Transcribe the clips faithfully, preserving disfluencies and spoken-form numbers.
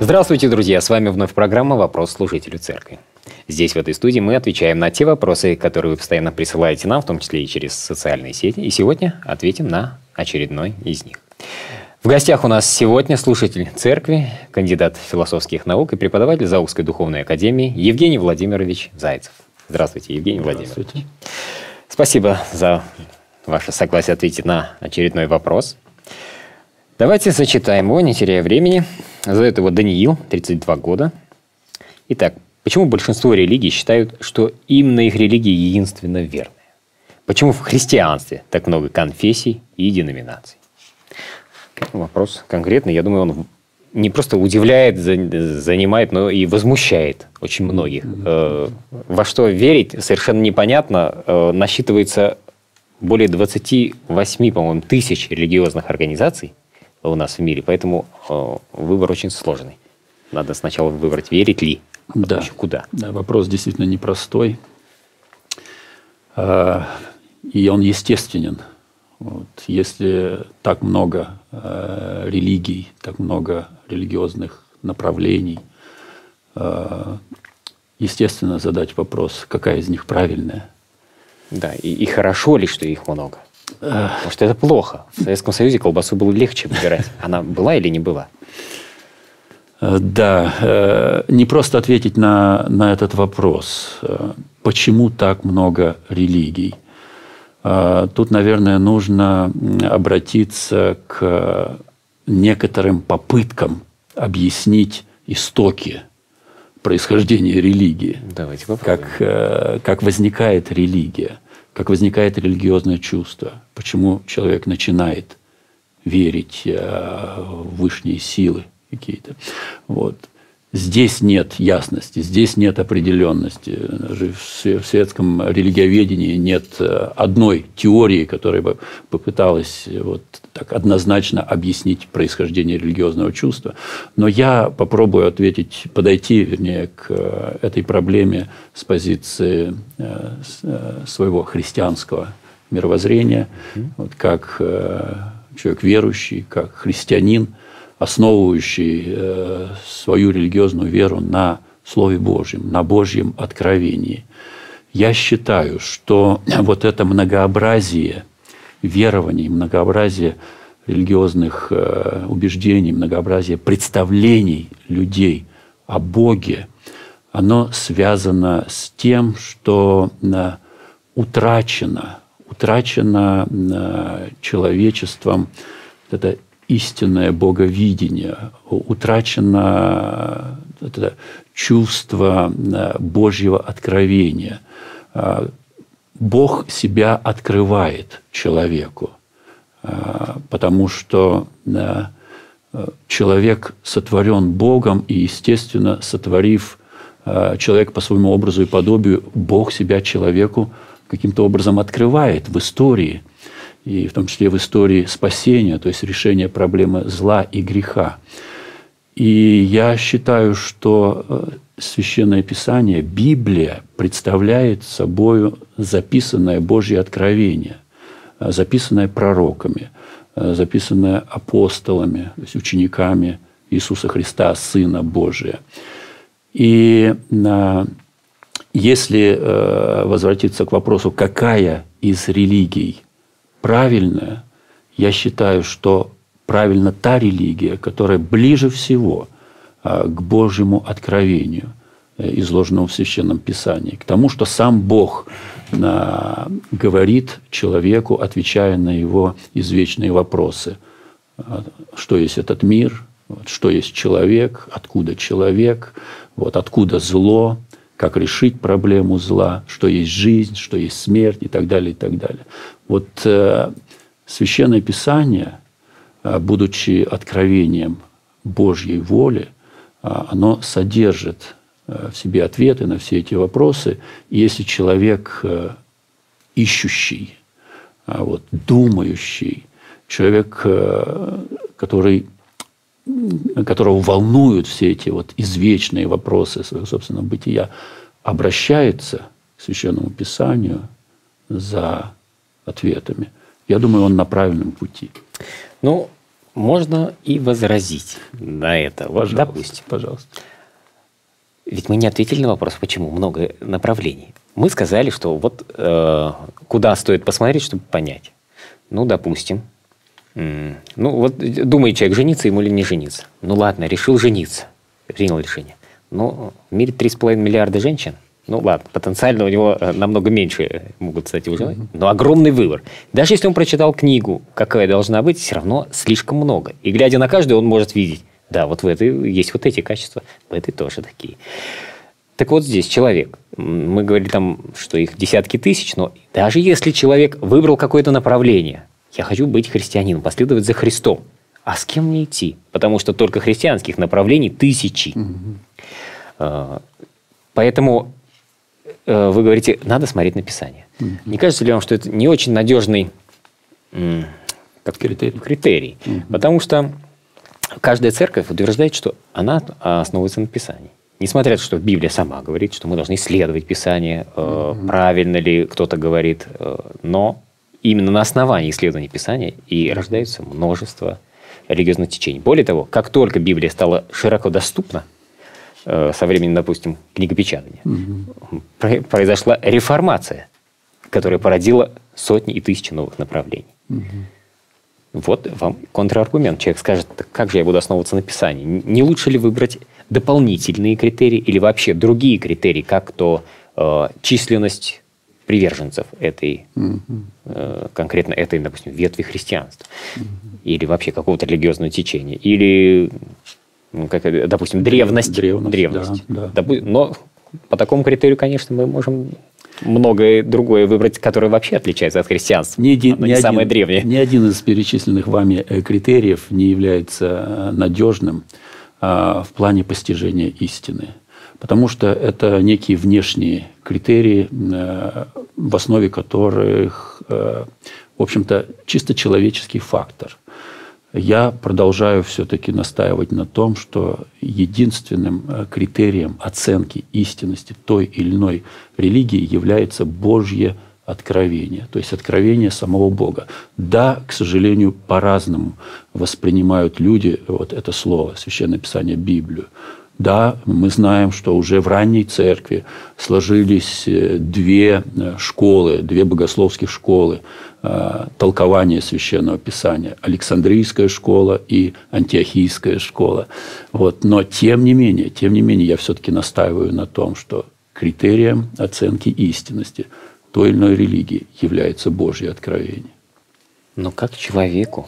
Здравствуйте, друзья! С вами вновь программа «Вопрос служителю церкви». Здесь, в этой студии, мы отвечаем на те вопросы, которые вы постоянно присылаете нам, в том числе и через социальные сети. И сегодня ответим на очередной из них. В гостях у нас сегодня служитель церкви, кандидат философских наук и преподаватель Заокской духовной академии Евгений Владимирович Зайцев. Здравствуйте, Евгений Владимирович. Здравствуйте. Спасибо за ваше согласие ответить на очередной вопрос. Давайте зачитаем его, не теряя времени. Задает его Даниил, тридцать два года. Итак, почему большинство религий считают, что именно их религия единственно верная? Почему в христианстве так много конфессий и деноминаций? Вопрос конкретный. Я думаю, он не просто удивляет, занимает, но и возмущает очень многих. Во что верить совершенно непонятно. Насчитывается более двадцати восьми, по-моему, тысяч религиозных организаций у нас в мире, поэтому э, выбор очень сложный. Надо сначала выбрать, верить ли, а да. еще куда. Да, вопрос действительно непростой. А, и он естественен. Вот. Если так много а, религий, так много религиозных направлений, а, естественно задать вопрос, какая из них правильная. Да, и, и хорошо ли, что их много? Потому что это плохо. В Советском Союзе колбасу было легче выбирать. Она была или не была? Да, не просто ответить на, на этот вопрос. Почему так много религий? Тут, наверное, нужно обратиться к некоторым попыткам объяснить истоки происхождения религии. Давайте попробуем. Как, как возникает религия. Как возникает религиозное чувство, почему человек начинает верить в высшие силы какие-то. Вот. Здесь нет ясности, здесь нет определенности. В светском религиоведении нет одной теории, которая бы попыталась вот так однозначно объяснить происхождение религиозного чувства. Но я попробую ответить, подойти, вернее, к этой проблеме с позиции своего христианского мировоззрения, вот как человек верующий, как христианин, основывающий э, свою религиозную веру на Слове Божьем, на Божьем откровении. Я считаю, что вот это многообразие верований, многообразие религиозных э, убеждений, многообразие представлений людей о Боге, оно связано с тем, что э, утрачено, утрачено э, человечеством это истинное боговидение, утрачено это чувство Божьего откровения. Бог себя открывает человеку, потому что человек сотворен Богом, и, естественно, сотворив человека по своему образу и подобию, Бог себя человеку каким-то образом открывает в истории, и в том числе в истории спасения, то есть решения проблемы зла и греха. И я считаю, что Священное Писание, Библия, представляет собой записанное Божье откровение, записанное пророками, записанное апостолами, то есть учениками Иисуса Христа, Сына Божия. И если возвратиться к вопросу, какая из религий правильная, я считаю, что правильно та религия, которая ближе всего к Божьему откровению, изложенному в Священном Писании, к тому, что сам Бог говорит человеку, отвечая на его извечные вопросы. Что есть этот мир, что есть человек, откуда человек, вот, откуда зло, как решить проблему зла, что есть жизнь, что есть смерть и так далее, и так далее. Вот э, Священное Писание, э, будучи откровением Божьей воли, э, оно содержит э, в себе ответы на все эти вопросы. И если человек э, ищущий, э, вот, думающий, человек, э, который которого волнуют все эти вот извечные вопросы своего собственного бытия, обращается к Священному Писанию за ответами, я думаю, он на правильном пути. Ну, можно и возразить на это. Вот, Пожалуйста, допустим. Пожалуйста. Ведь мы не ответили на вопрос, почему много направлений. Мы сказали, что вот э, куда стоит посмотреть, чтобы понять. Ну, допустим. М- ну, вот думает человек, жениться ему или не жениться. Ну, ладно, решил жениться. Принял решение. Но в мире три с половиной миллиарда женщин. Ну, ладно, потенциально у него намного меньше могут стать его женой. Но огромный выбор. Даже если он прочитал книгу, какая должна быть, все равно слишком много. И глядя на каждую, он может видеть, да, вот в этой есть вот эти качества, в этой тоже такие. Так вот здесь человек. Мы говорили там, что их десятки тысяч, но даже если человек выбрал какое-то направление, я хочу быть христианином, последовать за Христом, а с кем мне идти? Потому что только христианских направлений тысячи. Mm-hmm. Поэтому вы говорите, надо смотреть на Писание. Mm-hmm. Не кажется ли вам, что это не очень надежный как критерий? критерий? Mm-hmm. Потому что каждая церковь утверждает, что она основывается на Писании. Несмотря на то, что Библия сама говорит, что мы должны исследовать Писание, mm-hmm. правильно ли кто-то говорит, но именно на основании исследования Писания и рождается множество религиозных течений. Более того, как только Библия стала широко доступна, со времени, допустим, книгопечатания, mm-hmm. произошла реформация, которая породила сотни и тысячи новых направлений. Mm-hmm. Вот вам контраргумент. Человек скажет, как же я буду основываться на Писании? Не лучше ли выбрать дополнительные критерии или вообще другие критерии, как то э, численность приверженцев этой, mm-hmm. э, конкретно этой, допустим, ветви христианства, mm-hmm. или вообще какого-то религиозного течения, или, ну, как, допустим, древность. Древность, древность. Да, да. Допу- но по такому критерию, конечно, мы можем многое другое выбрать, которое вообще отличается от христианства. Ни один, Оно ни не один, самое древнее. Ни один из перечисленных вами критериев не является надежным а, в плане постижения истины. Потому что это некие внешние критерии, а, в основе которых, а, в общем-то, чисто человеческий фактор. Я продолжаю все-таки настаивать на том, что единственным критерием оценки истинности той или иной религии является Божье откровение, то есть откровение самого Бога. Да, к сожалению, по-разному воспринимают люди вот это слово, Священное Писание, Библию. Да, мы знаем, что уже в ранней церкви сложились две школы, две богословских школы э, толкования Священного Писания. Александрийская школа и Антиохийская школа. Вот. Но тем не менее, тем не менее, я все-таки настаиваю на том, что критерием оценки истинности той или иной религии является Божье откровение. Но как человеку,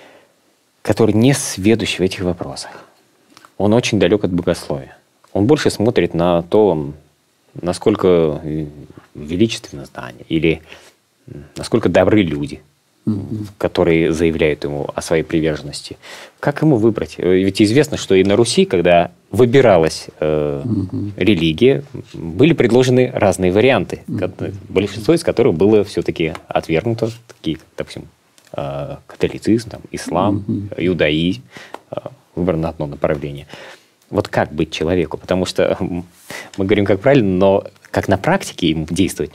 который не сведущ в этих вопросах, он очень далек от богословия. Он больше смотрит на то, насколько величественно здание, или насколько добры люди, mm-hmm. которые заявляют ему о своей приверженности. Как ему выбрать? Ведь известно, что и на Руси, когда выбиралась э, mm-hmm. религия, были предложены разные варианты, mm-hmm. большинство из которых было все-таки отвергнуто, такие, допустим, э, католицизм, там, ислам, mm-hmm. иудаизм, э, выбор на одно направление. Вот как быть человеку? Потому что мы говорим, как правильно, но как на практике ему действовать?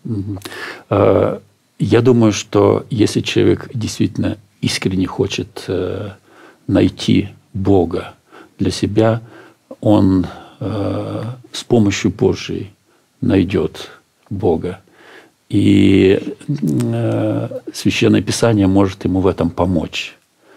Я думаю, что если человек действительно искренне хочет найти Бога для себя, он с помощью Божией найдет Бога. И Священное Писание может ему в этом помочь.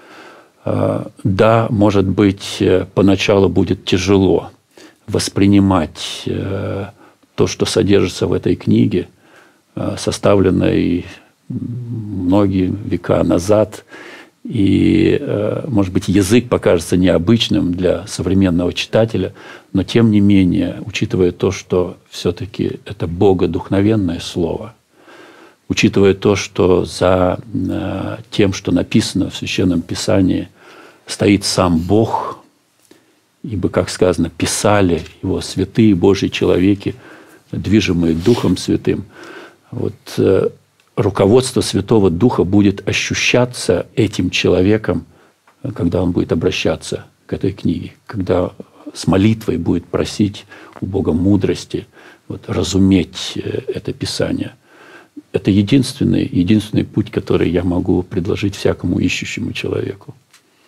Да, может быть, поначалу будет тяжело воспринимать то, что содержится в этой книге, составленной многие века назад. И, может быть, язык покажется необычным для современного читателя, но, тем не менее, учитывая то, что все-таки это богодухновенное слово, учитывая то, что за тем, что написано в Священном Писании, стоит сам Бог, ибо, как сказано, писали его святые Божьи человеки, движимые Духом Святым. Вот, руководство Святого Духа будет ощущаться этим человеком, когда он будет обращаться к этой книге, когда с молитвой будет просить у Бога мудрости, вот, разуметь это Писание. Это единственный, единственный путь, который я могу предложить всякому ищущему человеку.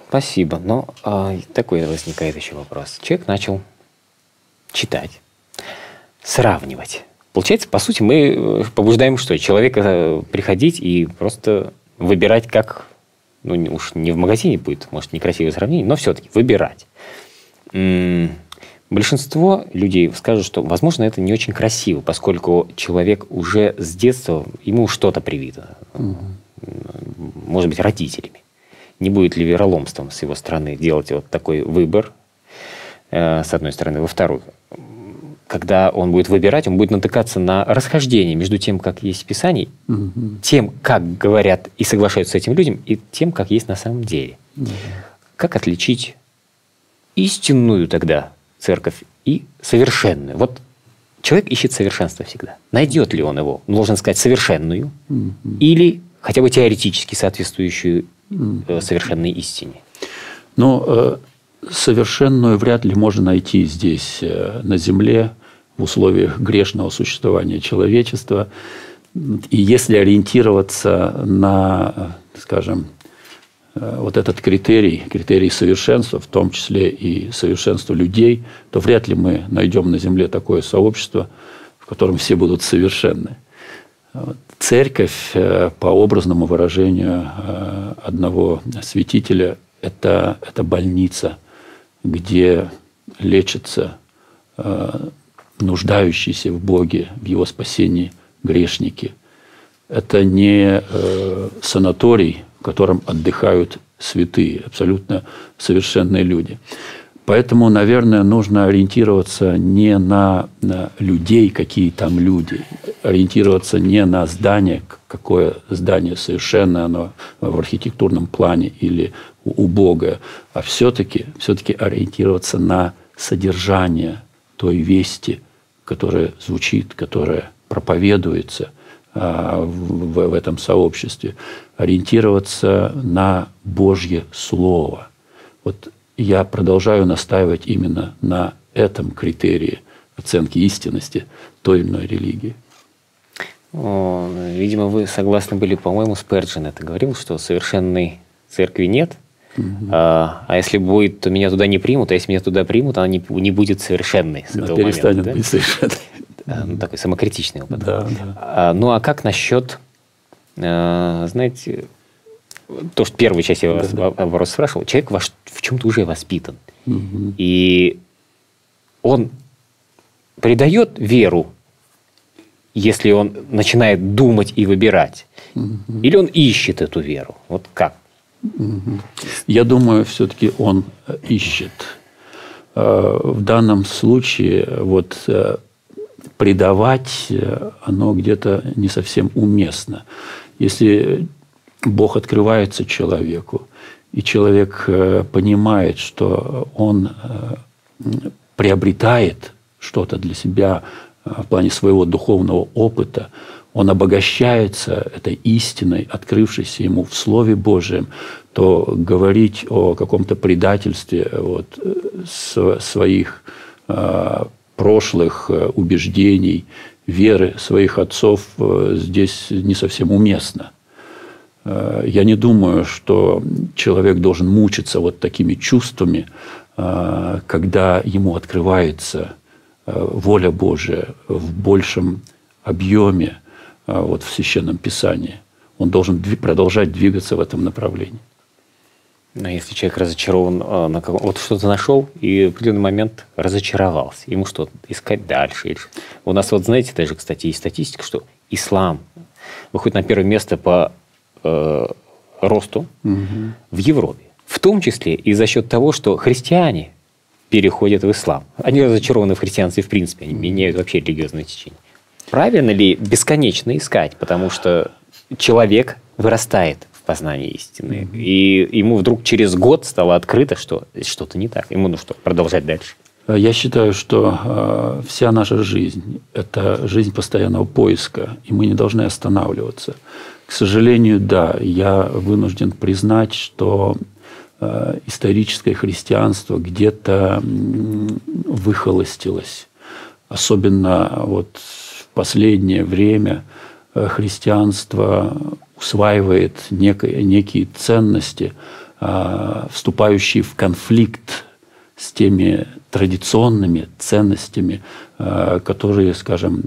Спасибо. Но а, такой возникает еще вопрос. Человек начал читать, сравнивать. Получается, по сути, мы побуждаем что? Человека приходить и просто выбирать, как... Ну, уж не в магазине будет, может, некрасивое сравнение, но все-таки выбирать. М-м, большинство людей скажут, что, возможно, это не очень красиво, поскольку человек уже с детства, ему что-то привито. Угу. Может быть, родителями. Не будет ли вероломством с его стороны делать вот такой выбор, э, с одной стороны. Во-вторых, когда он будет выбирать, он будет натыкаться на расхождение между тем, как есть в Писании, угу. тем, как говорят и соглашаются с этим людям, и тем, как есть на самом деле. Угу. Как отличить истинную тогда церковь и совершенную? Вот человек ищет совершенство всегда. Найдет ли он его? Он должен сказать совершенную угу. или хотя бы теоретически соответствующую угу. совершенной истине. Ну, совершенную вряд ли можно найти здесь, на земле, в условиях грешного существования человечества. И если ориентироваться на, скажем, вот этот критерий, критерий совершенства, в том числе и совершенства людей, то вряд ли мы найдем на земле такое сообщество, в котором все будут совершенны. Церковь, по образному выражению одного святителя, это, это больница, где лечатся нуждающиеся в Боге, в Его спасении грешники. Это не санаторий, в котором отдыхают святые, абсолютно совершенные люди. Поэтому, наверное, нужно ориентироваться не на, на людей, какие там люди, ориентироваться не на здание, какое здание совершенно оно в архитектурном плане или убогое, а все-таки, все-таки ориентироваться на содержание той вести, которая звучит, которая проповедуется а, в, в этом сообществе, ориентироваться на Божье Слово. Вот я продолжаю настаивать именно на этом критерии оценки истинности той или иной религии. О, видимо, вы согласны были, по-моему, Спержин это говорил, что совершенной церкви нет, угу. а, а если будет, то меня туда не примут, а если меня туда примут, она не, не будет совершенной. С этого перестанет момента, быть да? совершенной. Ну, такой самокритичный опыт. Да, да. А, ну, а как насчет, а, знаете, то, что первую часть я вас да, вопрос спрашивал, человек ваш, в чем-то уже воспитан. Угу. И он придает веру, если он начинает думать и выбирать. Угу. Или он ищет эту веру? Вот как? Угу. Я думаю, все-таки он ищет. В данном случае вот предавать оно где-то не совсем уместно. Если Бог открывается человеку, и человек понимает, что он приобретает что-то для себя в плане своего духовного опыта, он обогащается этой истиной, открывшейся ему в Слове Божьем, то говорить о каком-то предательстве вот, своих прошлых убеждений, веры своих отцов здесь не совсем уместно. Я не думаю, что человек должен мучиться вот такими чувствами, когда ему открывается воля Божия в большем объеме вот, в Священном Писании. Он должен продолжать двигаться в этом направлении. Но если человек разочарован, на каком... вот что-то нашел и в определенный момент разочаровался, ему что, искать дальше? У нас вот, знаете, даже, кстати, есть статистика, что ислам выходит на первое место по э, росту угу. в Европе. В том числе и за счет того, что христиане переходят в ислам. Они разочарованы в христианстве в принципе, они меняют вообще религиозное течение. Правильно ли бесконечно искать? Потому что человек вырастает в познании истины. Mm-hmm. И ему вдруг через год стало открыто, что что-то не так. Ему ну что, продолжать дальше? Я считаю, что э, вся наша жизнь – это жизнь постоянного поиска, и мы не должны останавливаться. К сожалению, да, я вынужден признать, что э, историческое христианство где-то выхолостилось. Особенно вот в последнее время христианство усваивает некие, некие ценности, вступающие в конфликт с теми традиционными ценностями, которые, скажем,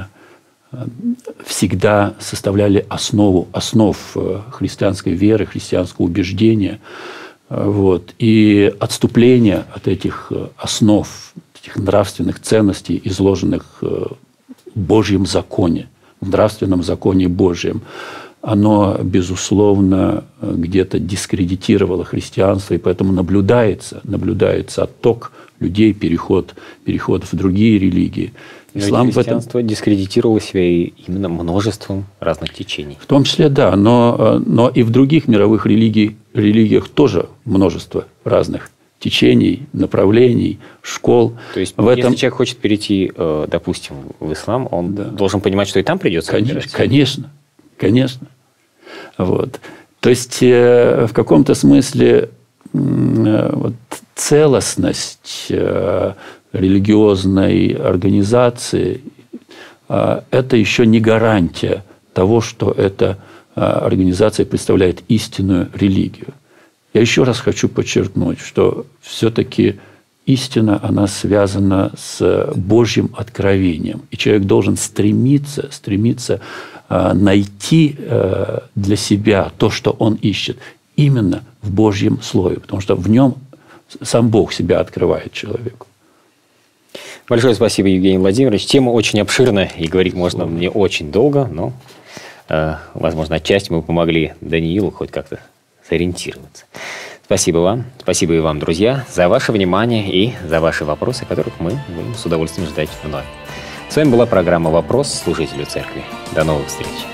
всегда составляли основу, основ христианской веры, христианского убеждения. Вот. И отступление от этих основ, этих нравственных ценностей, изложенных в Божьем законе, в нравственном законе Божьем, оно, безусловно, где-то дискредитировало христианство, и поэтому наблюдается, наблюдается отток людей, переход, переход в другие религии. Ислам христианство в этом... дискредитировало себя именно множеством разных течений. В том числе, да, но, но и в других мировых религий, религиях тоже множество разных течений, направлений, школ. То есть, в этом... если человек хочет перейти, допустим, в ислам, он да. должен понимать, что и там придется конечно, выбирать. Конечно, конечно. Вот. То есть, в каком-то смысле вот, целостность религиозной организации это еще не гарантия того, что эта организация представляет истинную религию. Я еще раз хочу подчеркнуть, что все-таки истина, она связана с Божьим откровением. И человек должен стремиться, стремиться найти для себя то, что он ищет, именно в Божьем Слове, потому что в нем сам Бог себя открывает человеку. Большое спасибо, Евгений Владимирович. Тема очень обширная, и говорить можно мне очень долго, но, э, возможно, отчасти мы помогли Даниилу хоть как-то сориентироваться. Спасибо вам, спасибо и вам, друзья, за ваше внимание и за ваши вопросы, которых мы будем с удовольствием ждать вновь. С вами была программа «Вопрос служителю церкви». До новых встреч.